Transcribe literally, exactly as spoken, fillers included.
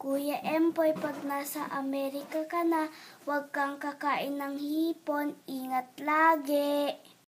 Kuya Empoy, pag nasa Amerika ka na, huwag kang kakain ng hipon. Ingat lagi.